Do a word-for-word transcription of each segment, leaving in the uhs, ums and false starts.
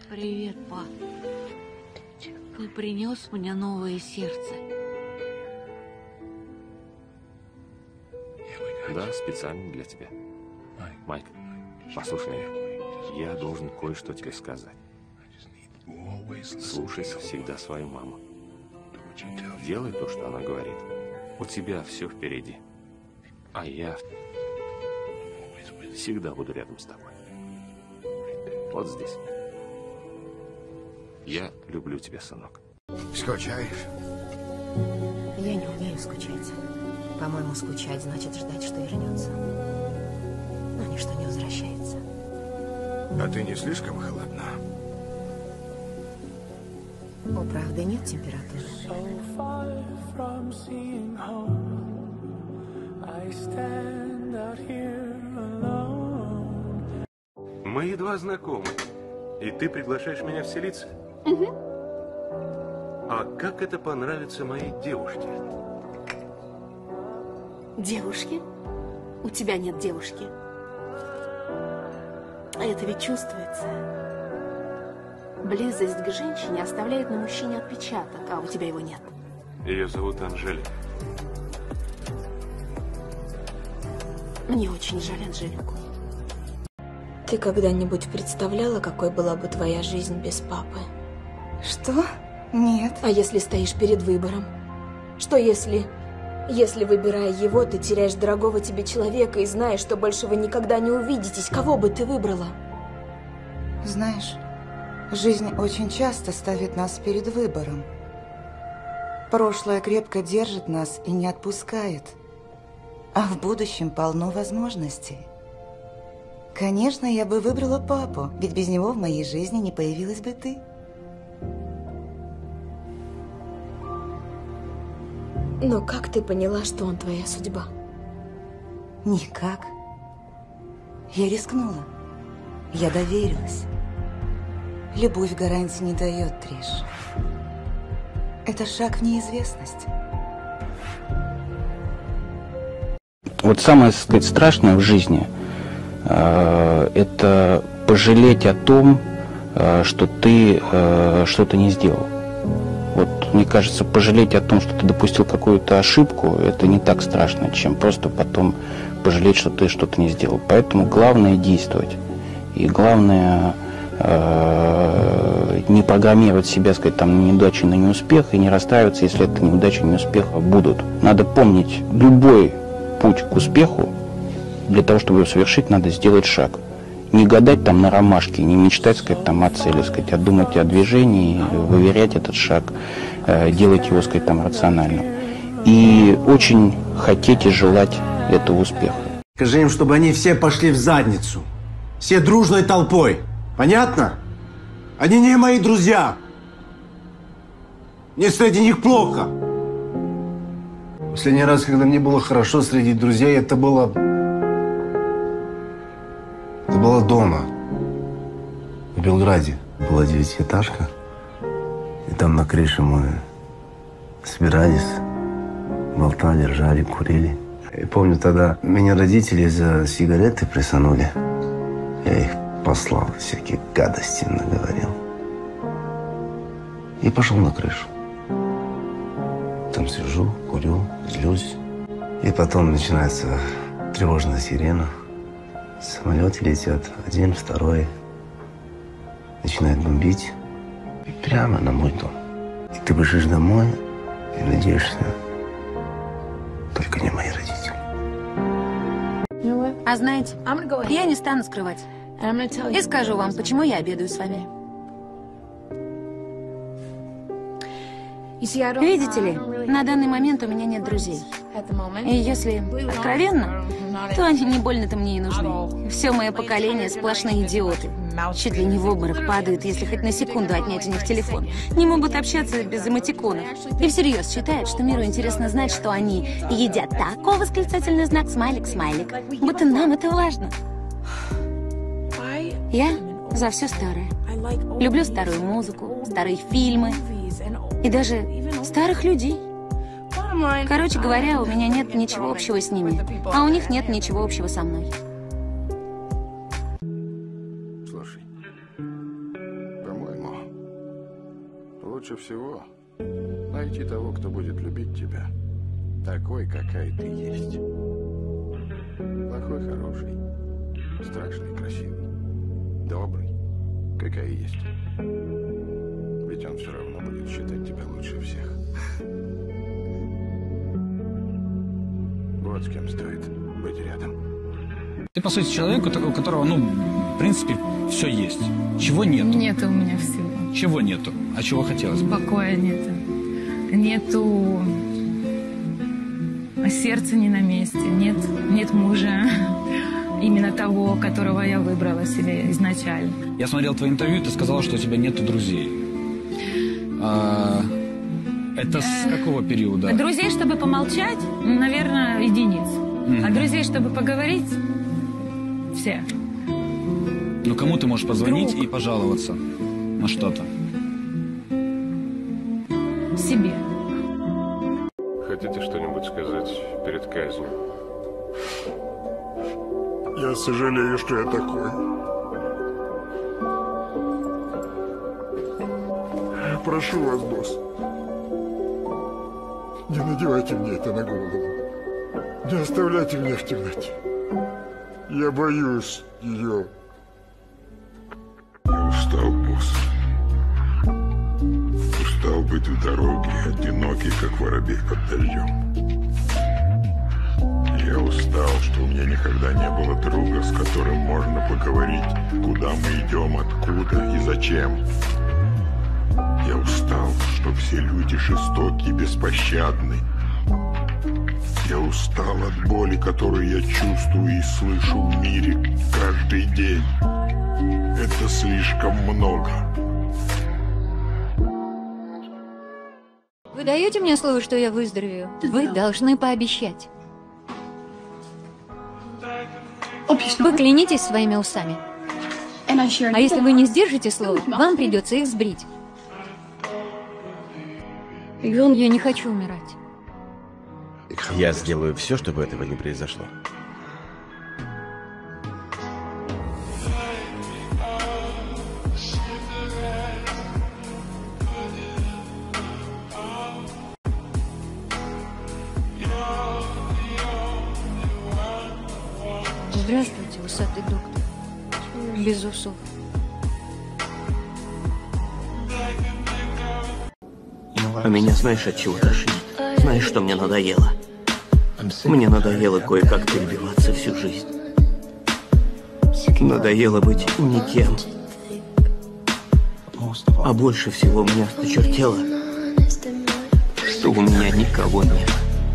Привет, па. Ты принес мне новое сердце. Да, специально для тебя. Майк, послушай меня. Я должен кое-что тебе сказать. Слушай всегда свою маму. Делай то, что она говорит. У тебя все впереди. А я всегда буду рядом с тобой. Вот здесь. Я люблю тебя, сынок. Скучаешь? Я не умею скучать. По-моему, скучать значит ждать, что вернется. Но ничто не возвращается. А ты не слишком холодна? У правды нет температуры. Мы едва знакомы. И ты приглашаешь меня вселиться? Угу. А как это понравится моей девушке? Девушки? У тебя нет девушки. А это ведь чувствуется. Близость к женщине оставляет на мужчине отпечаток, а у тебя его нет. Ее зовут Анжелика. Мне очень жаль Анжелику. Ты когда-нибудь представляла, какой была бы твоя жизнь без папы? Что? Нет. А если стоишь перед выбором? Что если... Если, выбирая его, ты теряешь дорогого тебе человека и знаешь, что больше вы никогда не увидитесь, кого бы ты выбрала? Знаешь, жизнь очень часто ставит нас перед выбором. Прошлое крепко держит нас и не отпускает. А в будущем полно возможностей. Конечно, я бы выбрала папу, ведь без него в моей жизни не появилась бы ты. Но как ты поняла, что он твоя судьба? Никак. Я рискнула. Я доверилась. Любовь гарантии не дает, Триш. Это шаг в неизвестность. Вот самое, так сказать, страшное в жизни э, – это пожалеть о том, э, что ты э, что-то не сделал. Вот, мне кажется, пожалеть о том, что ты допустил какую-то ошибку, это не так страшно, чем просто потом пожалеть, что ты что-то не сделал. Поэтому главное действовать. И главное э, не программировать себя, сказать, там, на неудачу, на неуспех, и не расстраиваться, если это неудача, неуспех будут. Надо помнить, любой путь к успеху, для того, чтобы его совершить, надо сделать шаг. Не гадать там на ромашке, не мечтать, сказать, там, о цели, сказать, а думать о движении, выверять этот шаг, э, делать его, сказать, там, рационально. И очень хотеть и желать этого успеха. Скажи им, чтобы они все пошли в задницу. Все дружной толпой. Понятно? Они не мои друзья. Мне среди них плохо. Последний раз, когда мне было хорошо среди друзей, это было... Это было дома. В Белграде. Была девятиэтажка. И там на крыше мы собирались, болтали, ржали, курили. И помню, тогда меня родители за сигареты присанули. Я их послал, всякие гадости наговорил. И пошел на крышу. Там сижу, курю, злюсь. И потом начинается тревожная сирена. Самолеты летят, один, второй. Начинает бомбить. И прямо на мой дом. И ты бежишь домой и надеешься, только не мои родители. А знаете, я не стану скрывать. И скажу вам, почему я обедаю с вами. Видите ли, на данный момент у меня нет друзей. И если откровенно, то они не больно-то мне и нужны. Все мое поколение сплошные идиоты. Чуть ли не в обморок падают, если хоть на секунду отнять у них телефон. Не могут общаться без эмотиконов. И всерьез считают, что миру интересно знать, что они едят тако, восклицательный знак, смайлик, смайлик. Будто нам это важно. Я за все старое. Люблю старую музыку, старые фильмы и даже старых людей. Короче говоря, у меня нет ничего общего с ними, а у них нет ничего общего со мной. Слушай, лучше всего найти того, кто будет любить тебя такой, какая ты есть. Плохой, хороший, страшный, красивый, добрый, какая есть. Ведь он все равно будет считать тебя лучше всех. Вот с кем стоит быть рядом. Ты, по сути, человек, у которого, ну, в принципе, все есть. Чего нету? Нету у меня всего. Чего нету? А чего хотелось бы? Покоя нету. Нету... Сердце не на месте. Нет, нет мужа. Именно того, которого я выбрала себе изначально. Я смотрел твое интервью, ты сказала, что у тебя нету друзей. А, это с какого периода? Друзей, чтобы помолчать, наверное, единиц. Mm-hmm. А друзей, чтобы поговорить, все. Ну, кому ты можешь позвонить Друг. И пожаловаться на что-то? Себе. Хотите что-нибудь сказать перед казнью? Я сожалею, что я такой. Прошу вас, босс. Не надевайте мне это на голову. Не оставляйте меня в темноте. Я боюсь ее. Я устал, босс. Устал быть в дороге, одинокий, как воробей под дождем. Я устал, что у меня никогда не было друга, с которым можно поговорить, куда мы идем, откуда и зачем. Я устал, что все люди жестоки и беспощадны. Я устал от боли, которую я чувствую и слышу в мире каждый день. Это слишком много. Вы даете мне слово, что я выздоровею? Вы должны пообещать. Вы клянитесь своими усами. А если вы не сдержите слово, вам придется их сбрить. Я не хочу умирать. Я сделаю все, чтобы этого не произошло. Здравствуйте, усатый доктор. Без усов. А меня знаешь, от чего тошнит? Знаешь, что мне надоело? Мне надоело кое-как перебиваться всю жизнь. Надоело быть никем. А больше всего меня осточертело, что у меня никого нет.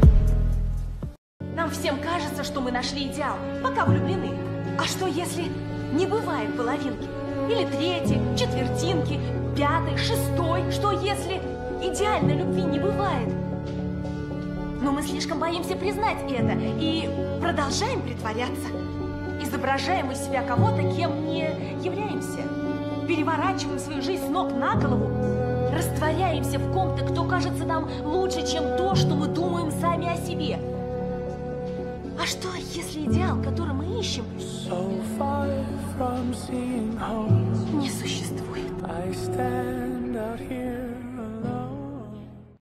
Нам всем кажется, что мы нашли идеал, пока влюблены. А что если не бывает половинки? Или третьей, четвертинки, пятой, шестой? Что если идеальной любви не бывает? Но мы слишком боимся признать это и продолжаем притворяться. Изображаем из себя кого-то, кем не являемся. Переворачиваем свою жизнь с ног на голову. Растворяемся в ком-то, кто кажется нам лучше, чем то, что мы думаем сами о себе. А что, если идеал, который мы ищем, не существует?